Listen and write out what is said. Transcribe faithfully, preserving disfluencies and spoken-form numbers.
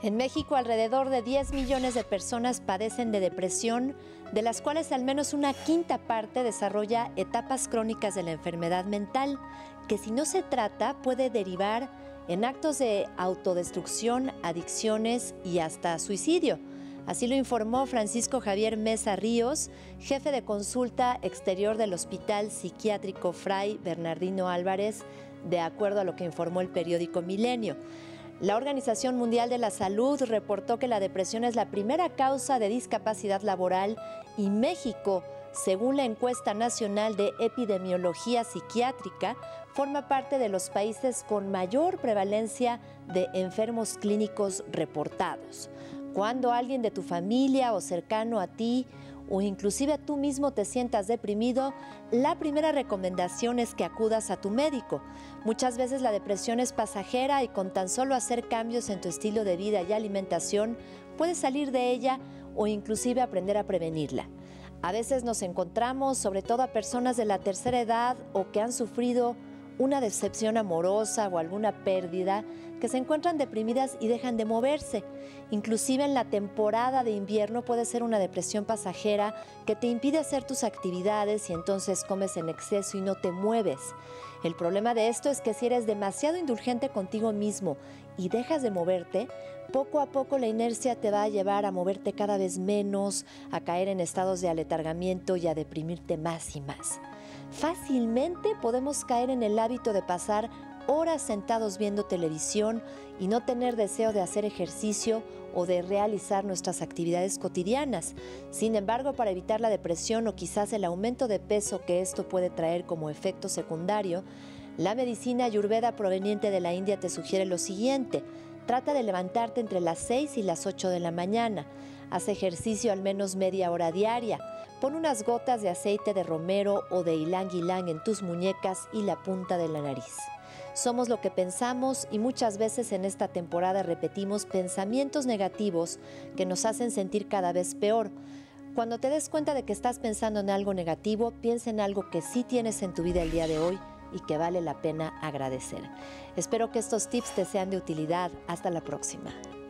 En México, alrededor de diez millones de personas padecen de depresión, de las cuales al menos una quinta parte desarrolla etapas crónicas de la enfermedad mental, que si no se trata puede derivar en actos de autodestrucción, adicciones y hasta suicidio. Así lo informó Francisco Javier Mesa Ríos, jefe de consulta exterior del Hospital Psiquiátrico Fray Bernardino Álvarez, de acuerdo a lo que informó el periódico Milenio. La Organización Mundial de la Salud reportó que la depresión es la primera causa de discapacidad laboral y México, según la encuesta nacional de epidemiología psiquiátrica, forma parte de los países con mayor prevalencia de enfermos clínicos reportados. Cuando alguien de tu familia o cercano a ti o inclusive tú mismo te sientas deprimido, la primera recomendación es que acudas a tu médico. Muchas veces la depresión es pasajera y con tan solo hacer cambios en tu estilo de vida y alimentación, puedes salir de ella o inclusive aprender a prevenirla. A veces nos encontramos, sobre todo a personas de la tercera edad o que han sufrido una decepción amorosa o alguna pérdida, que se encuentran deprimidas y dejan de moverse. Inclusive en la temporada de invierno puede ser una depresión pasajera que te impide hacer tus actividades y entonces comes en exceso y no te mueves. El problema de esto es que si eres demasiado indulgente contigo mismo y dejas de moverte, poco a poco la inercia te va a llevar a moverte cada vez menos, a caer en estados de aletargamiento y a deprimirte más y más. Fácilmente podemos caer en el hábito de pasar horas sentados viendo televisión y no tener deseo de hacer ejercicio o de realizar nuestras actividades cotidianas. Sin embargo, para evitar la depresión o quizás el aumento de peso que esto puede traer como efecto secundario, la medicina ayurveda proveniente de la India te sugiere lo siguiente: trata de levantarte entre las seis y las ocho de la mañana. Haz ejercicio al menos media hora diaria. Pon unas gotas de aceite de romero o de ylang ylang en tus muñecas y la punta de la nariz. Somos lo que pensamos y muchas veces en esta temporada repetimos pensamientos negativos que nos hacen sentir cada vez peor. Cuando te des cuenta de que estás pensando en algo negativo, piensa en algo que sí tienes en tu vida el día de hoy y que vale la pena agradecer. Espero que estos tips te sean de utilidad. Hasta la próxima.